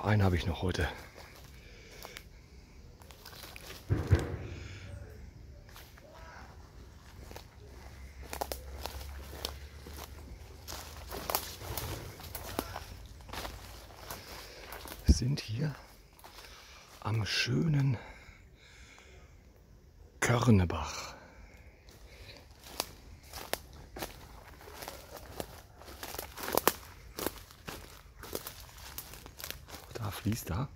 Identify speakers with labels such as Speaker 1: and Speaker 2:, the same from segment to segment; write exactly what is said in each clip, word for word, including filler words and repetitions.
Speaker 1: Einen habe ich noch heute. Wir sind hier am schönen Körnebach. Da fließt da.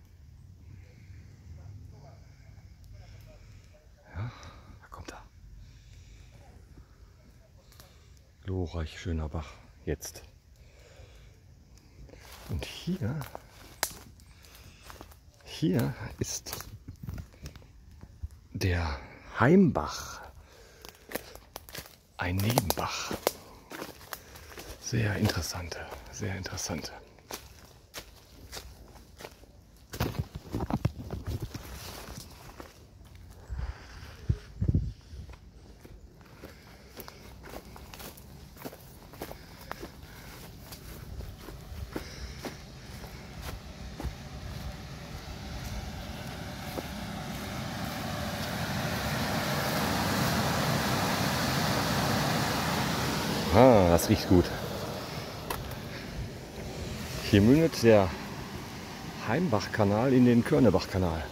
Speaker 1: Ja, da kommt er. Glorreich schöner Bach. Jetzt. Und hier, hier ist der Heimbach. Ein Nebenbach. Sehr interessante, sehr interessante. Ah, das riecht gut. Hier mündet der Heimbachkanal in den Körnebachkanal.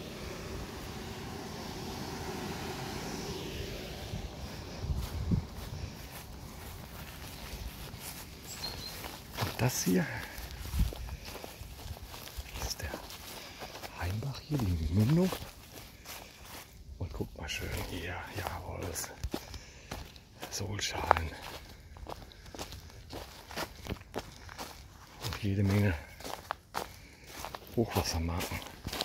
Speaker 1: Und das hier ist der Heimbach hier, die Mündung. Und guckt mal schön hier, jawohl, Sohlschalen. Und jede Menge Hochwassermarken.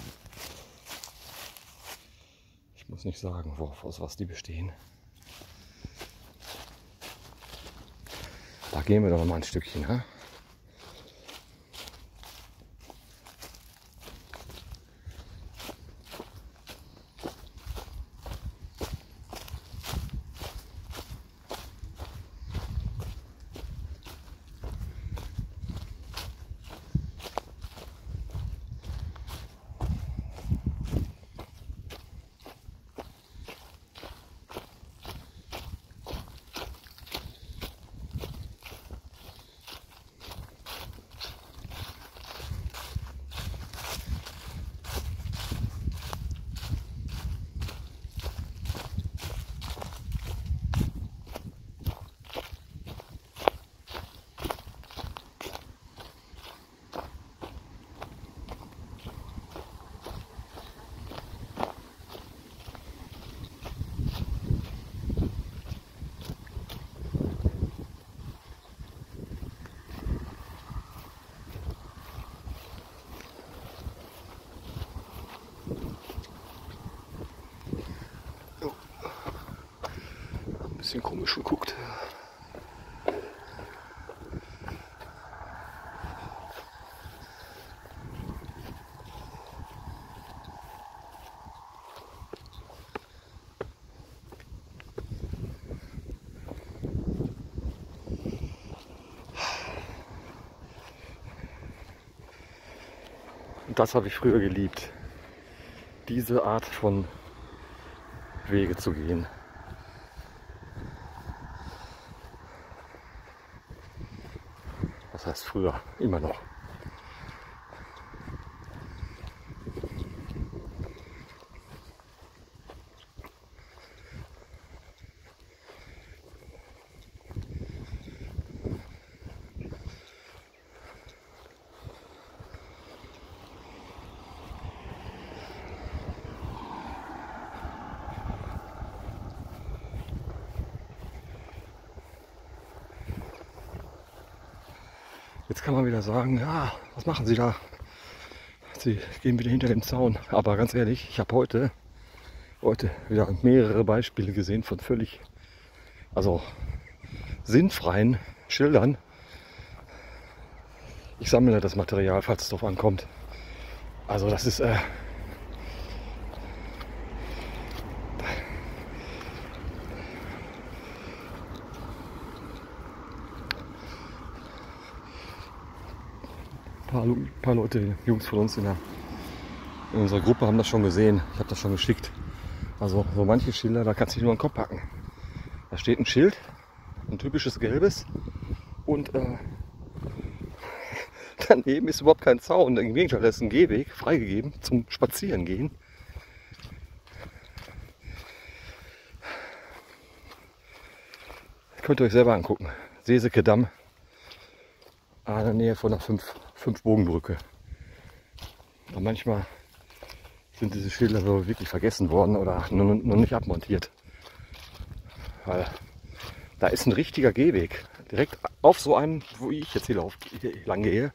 Speaker 1: Ich muss nicht sagen, worauf, aus was die bestehen. Da gehen wir doch noch mal ein Stückchen. Ha? Bisschen komisch geguckt. Und das habe ich früher geliebt, diese Art von Wege zu gehen. Das heißt früher, immer noch. Jetzt kann man wieder sagen, ja, was machen Sie da? Sie gehen wieder hinter dem Zaun. Aber ganz ehrlich, ich habe heute, heute wieder mehrere Beispiele gesehen von völlig, also sinnfreien Schildern. Ich sammle das Material, falls es drauf ankommt. Also das ist... Äh, paar, paar Leute, Jungs von uns in, der, in unserer Gruppe haben das schon gesehen. Ich habe das schon geschickt. Also so manche Schilder, da kannst du dich nur an den Kopf packen. Da steht ein Schild, ein typisches gelbes, und äh, daneben ist überhaupt kein Zaun. Im Gegenteil, da ist ein Gehweg freigegeben zum Spazierengehen. Könnt ihr euch selber angucken. Seeseke Damm, in der Nähe von der Fünf-Bogenbrücke. Und manchmal sind diese Schilder so wirklich vergessen worden oder noch nicht abmontiert. Weil da ist ein richtiger Gehweg. Direkt auf so einem, wo ich jetzt hier, lauf, hier lang gehe.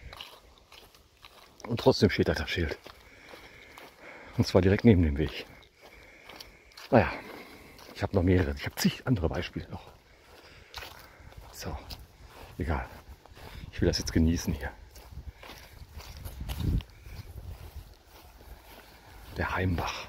Speaker 1: Und trotzdem steht da das Schild. Und zwar direkt neben dem Weg. Naja, ich habe noch mehrere. Ich habe zig andere Beispiele noch. So, egal. Ich will das jetzt genießen hier. Der Heimbach.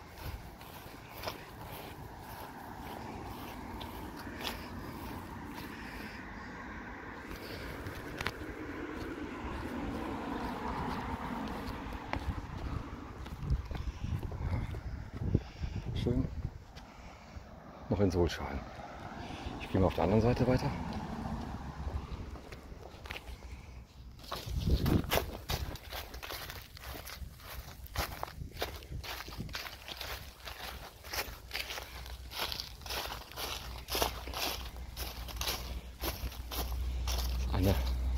Speaker 1: Schön. Noch in Solschalen. Ich gehe mal auf der anderen Seite weiter. Eine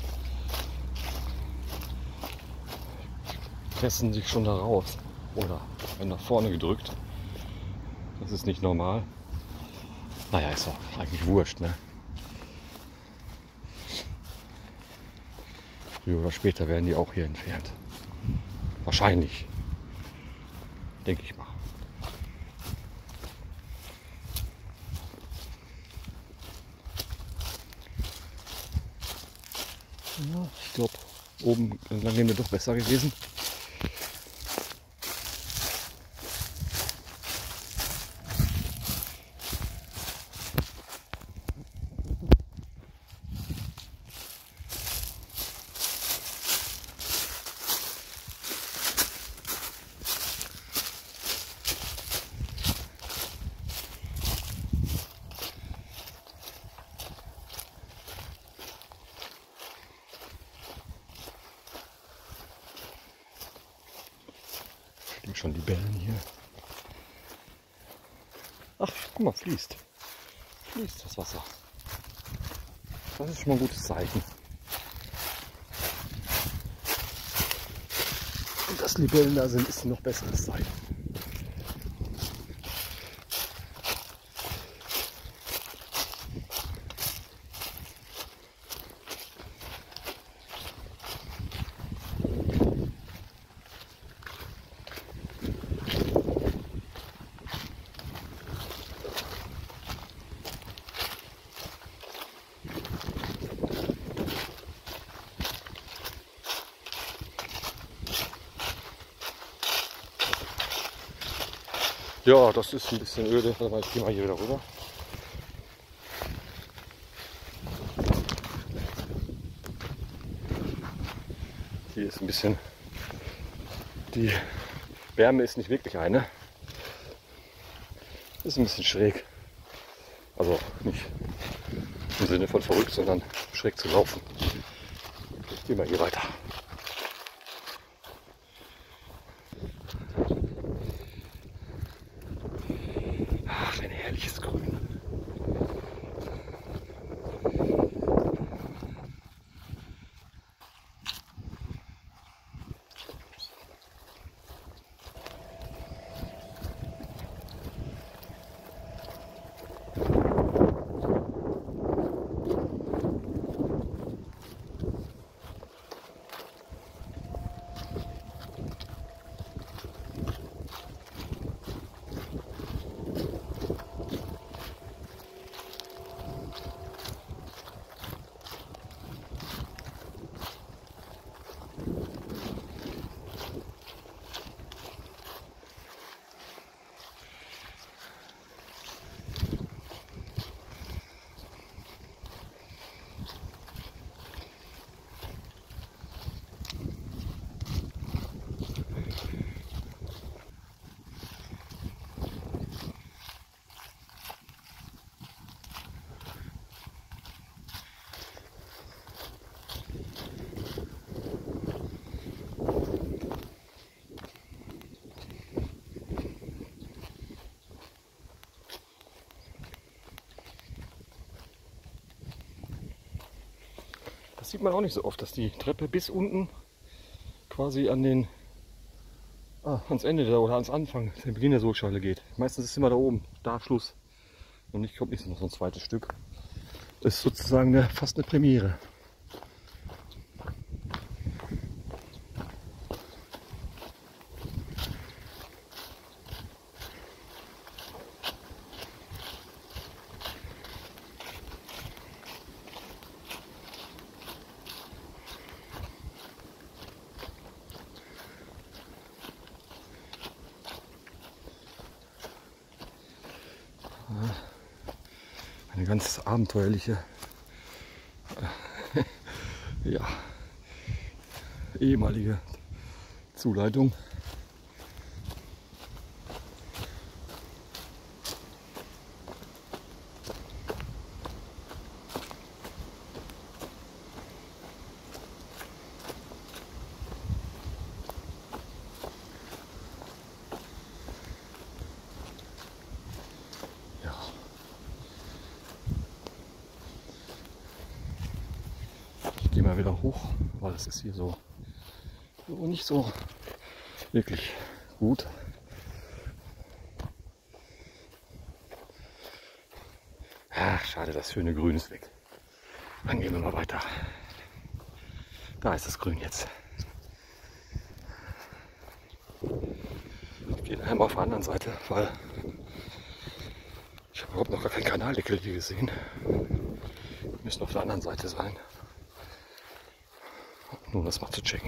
Speaker 1: pressen sich schon da raus oder werden nach vorne gedrückt. Das ist nicht normal. Naja, ist doch eigentlich wurscht, ne? Früher oder später werden die auch hier entfernt. Wahrscheinlich. Denke ich mal. Ja, ich glaube, oben entlang wäre doch besser gewesen. Schon Libellen hier. Ach, guck mal, fließt. Fließt das Wasser. Das ist schon mal ein gutes Zeichen. Und dass Libellen da sind, ist ein noch besseres Zeichen. Ja, das ist ein bisschen öde. Warte mal, ich gehe mal hier wieder rüber. Hier ist ein bisschen, die Wärme ist nicht wirklich eine. Ist ein bisschen schräg. Also nicht im Sinne von verrückt, sondern schräg zu laufen. Ich gehe mal hier weiter. Ach, ein herrliches Grün. sieht man auch nicht so oft, dass die Treppe bis unten quasi an den ah, ans Ende der, oder ans Anfang, den Beginn der Sogschale geht. Meistens ist es immer da oben, da Schluss. Und nicht kommt nicht noch so ein zweites Stück. Das ist sozusagen eine, fast eine Premiere. Eine ganz abenteuerliche ja, ehemalige Zuleitung. Ich gehe mal wieder hoch, weil es ist hier so, so nicht so wirklich gut. Ach, schade, das schöne Grün ist weg. Dann gehen wir mal weiter. Da ist das Grün jetzt. Ich gehe einmal auf der anderen Seite, weil ich habe überhaupt noch gar keinen Kanaldeckel hier gesehen. Wir müssen auf der anderen Seite sein. Nur um das mal zu checken.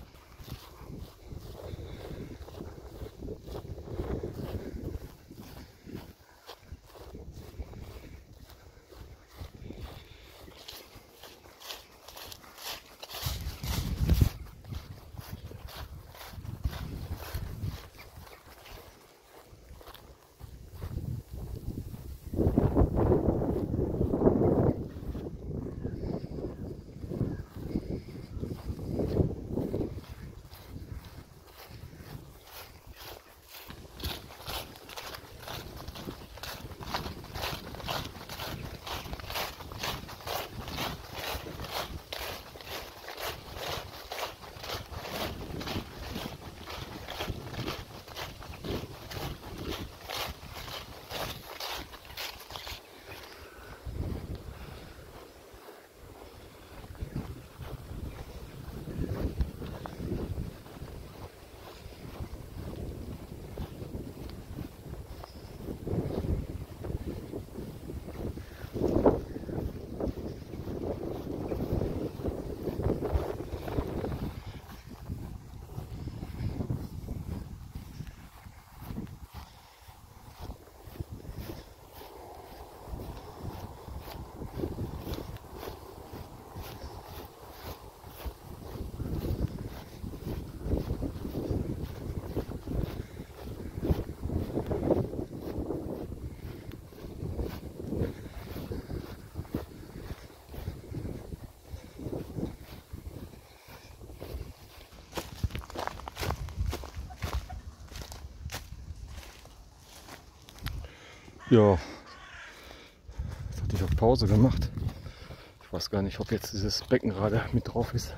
Speaker 1: Ja, jetzt hatte ich auf Pause gemacht. Ich weiß gar nicht, ob jetzt dieses Becken gerade mit drauf ist.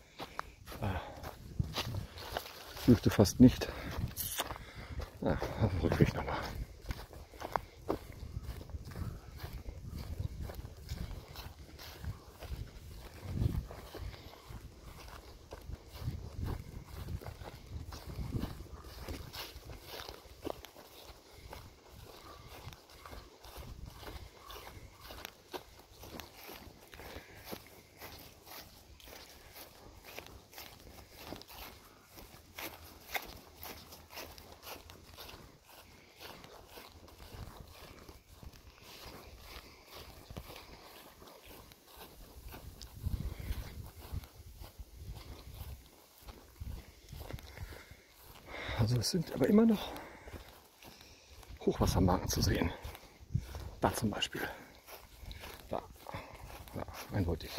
Speaker 1: Dürfte fast nicht. Ja, auf dem Rückweg nochmal. Also es sind aber immer noch Hochwassermarken zu sehen. Da zum Beispiel. Da. Ja, eindeutig.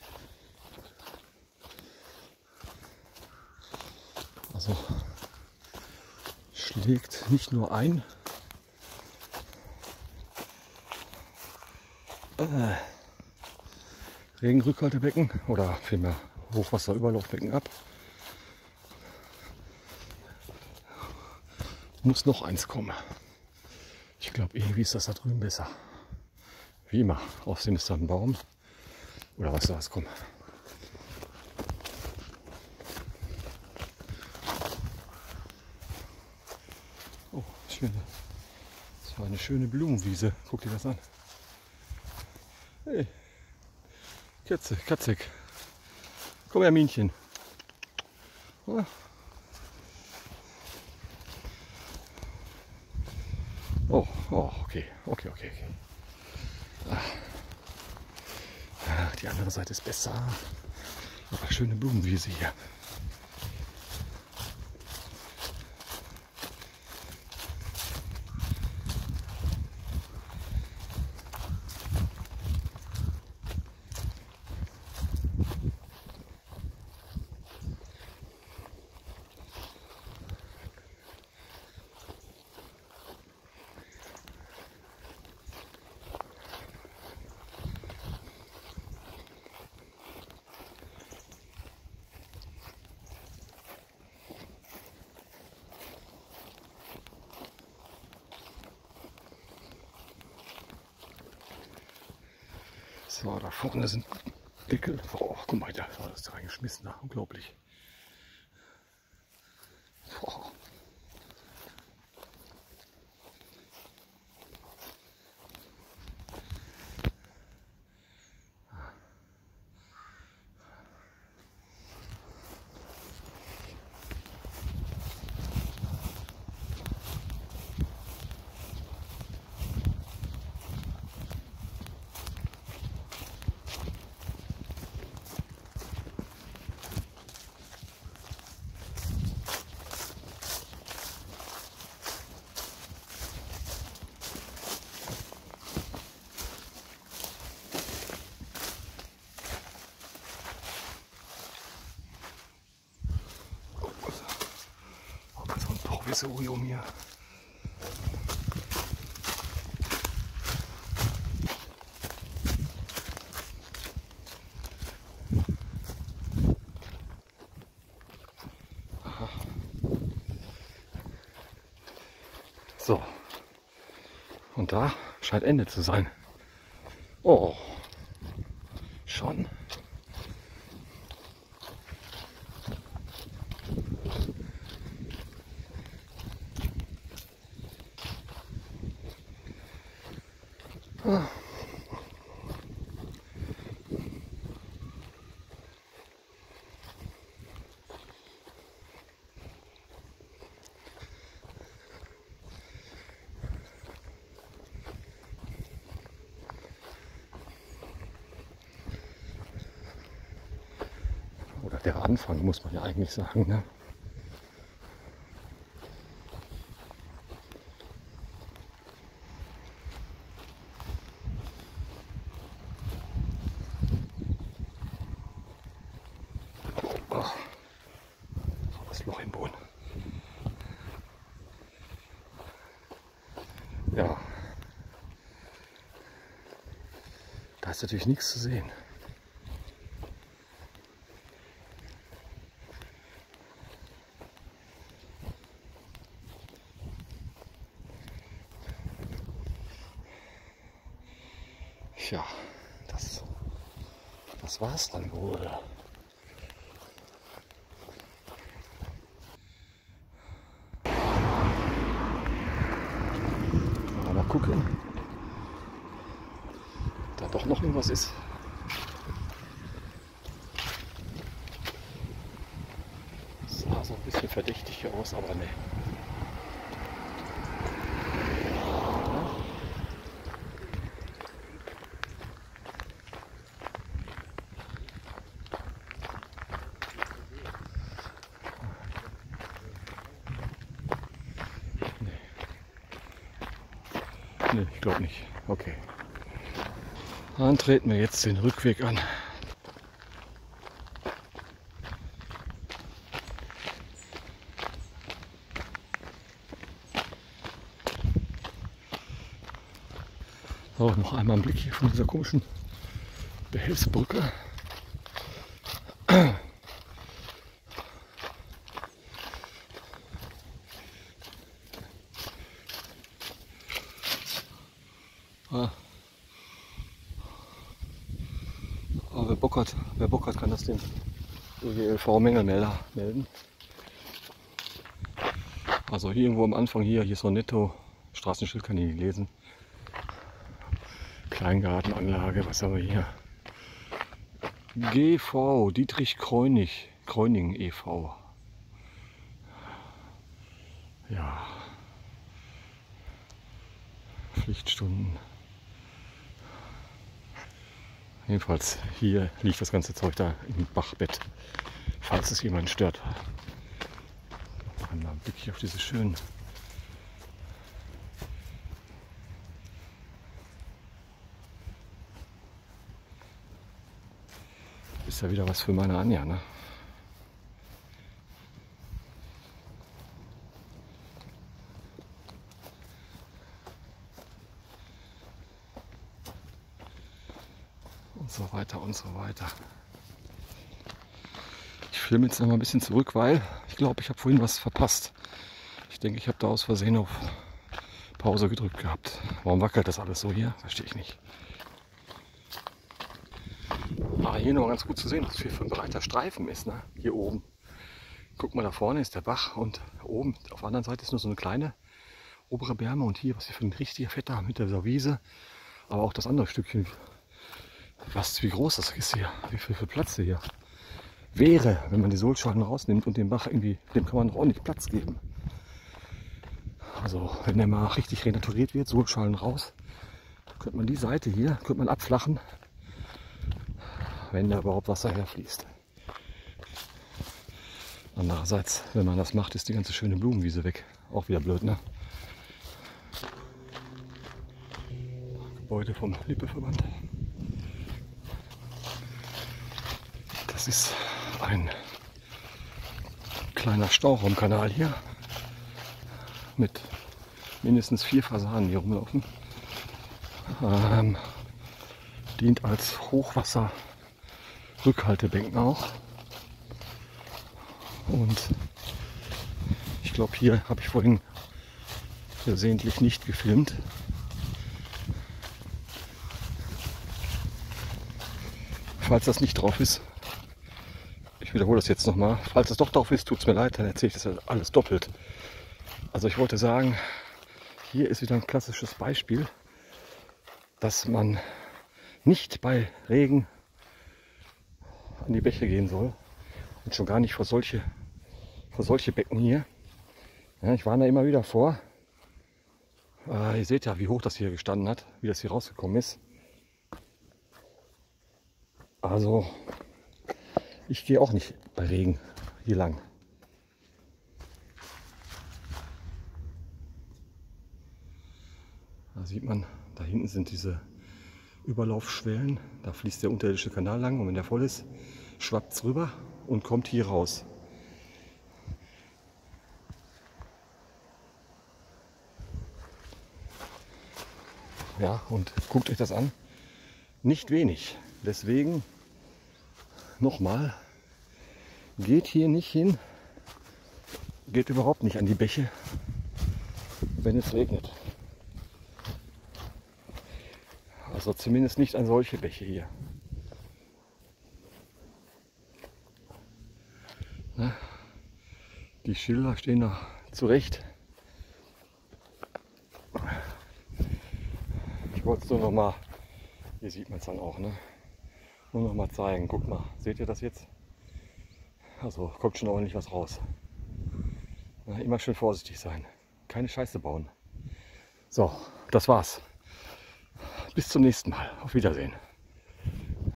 Speaker 1: Also schlägt nicht nur ein, äh, Regenrückhaltebecken oder vielmehr Hochwasserüberlaufbecken ab. Muss noch eins kommen. Ich glaube, irgendwie ist das da drüben besser. Wie immer, aussehen ist da ein Baum. Oder was da was kommt. Oh, schöne. Das war eine schöne Blumenwiese. Guck dir das an. Hey, Katze, Katzek. Komm her, Minchen. Ah. Oh, oh, okay, okay, okay, okay. Ah, die andere Seite ist besser. Aber schöne Blumenwiese hier. So, da vorne sind Deckel. Oh, guck mal, da ist da reingeschmissen. Unglaublich. Oh. Provisorium hier. Aha. So. Und da scheint Ende zu sein. Oh. Schon. Ah. Oder der Anfang, muss man ja eigentlich sagen, ne? Loch im Boden. Ja, da ist natürlich nichts zu sehen. Tja, das, das war's dann wohl. Mal gucken, ob da doch noch irgendwas ist. Das sah so ein bisschen verdächtig aus, aber ne. Nee, ich glaube nicht. Okay. Dann treten wir jetzt den Rückweg an. So, noch einmal einen Blick hier von dieser komischen Behelfsbrücke. Ah. Aber wer Bock hat, wer Bock hat, kann das dem E G L V-Mängelmelder melden. Also hier irgendwo am Anfang hier, hier ist so ein Netto, Straßenschild kann ich nicht lesen. Kleingartenanlage, was haben wir hier? G V, Dietrich Kreunig, Kreuning e V. Ja. Pflichtstunden. Jedenfalls hier liegt das ganze Zeug da im Bachbett, falls es jemanden stört. Einmal Blick hier auf diese schönen ist ja wieder was für meine Anja, ne? Und so weiter und so weiter. Ich filme jetzt noch mal ein bisschen zurück, weil ich glaube, ich habe vorhin was verpasst. Ich denke, ich habe da aus Versehen auf Pause gedrückt gehabt. Warum wackelt das alles so hier? Verstehe ich nicht. Aber hier noch ganz gut zu sehen, was hier für ein breiter Streifen ist, ne? Hier oben. Guck mal, da vorne ist der Bach und oben auf der anderen Seite ist nur so eine kleine obere Berme und hier, was hier für ein richtiger Fetter mit der Wiese. Aber auch das andere Stückchen. Was, wie groß das ist hier, wie viel, viel Platz hier wäre, wenn man die Sohlschalen rausnimmt und den Bach irgendwie, dem kann man noch ordentlich Platz geben. Also wenn der mal richtig renaturiert wird, Sohlschalen raus, könnte man die Seite hier, könnte man abflachen, wenn da überhaupt Wasser herfließt. Andererseits, wenn man das macht, ist die ganze schöne Blumenwiese weg. Auch wieder blöd, ne? Gebäude vom Lippe-Verband. Das ist ein kleiner Stauraumkanal hier mit mindestens vier Fasanen hier rumlaufen. Ähm, dient als Hochwasserrückhaltebecken auch. Und ich glaube, hier habe ich vorhin versehentlich nicht gefilmt. Falls das nicht drauf ist, ich wiederhole das jetzt nochmal, falls es doch drauf ist, tut es mir leid, dann erzähle ich das alles doppelt. Also ich wollte sagen, hier ist wieder ein klassisches Beispiel, dass man nicht bei Regen an die Bäche gehen soll und schon gar nicht vor solche, vor solche Becken hier. Ja, ich warne da immer wieder vor. Äh, ihr seht ja, wie hoch das hier gestanden hat, wie das hier rausgekommen ist. Also ich gehe auch nicht bei Regen hier lang. Da sieht man, da hinten sind diese Überlaufschwellen. Da fließt der unterirdische Kanal lang und wenn der voll ist, schwappt es rüber und kommt hier raus. Ja, und guckt euch das an. Nicht wenig. Deswegen nochmal, geht hier nicht hin, geht überhaupt nicht an die Bäche, wenn es regnet. Also zumindest nicht an solche Bäche hier. Na, die Schilder stehen da zurecht. Ich wollte es nur noch mal, hier sieht man es dann auch, ne? Nur noch mal zeigen. Guck mal, seht ihr das jetzt? Also kommt schon ordentlich was raus. Na, immer schön vorsichtig sein. Keine Scheiße bauen. So, das war's. Bis zum nächsten Mal. Auf Wiedersehen.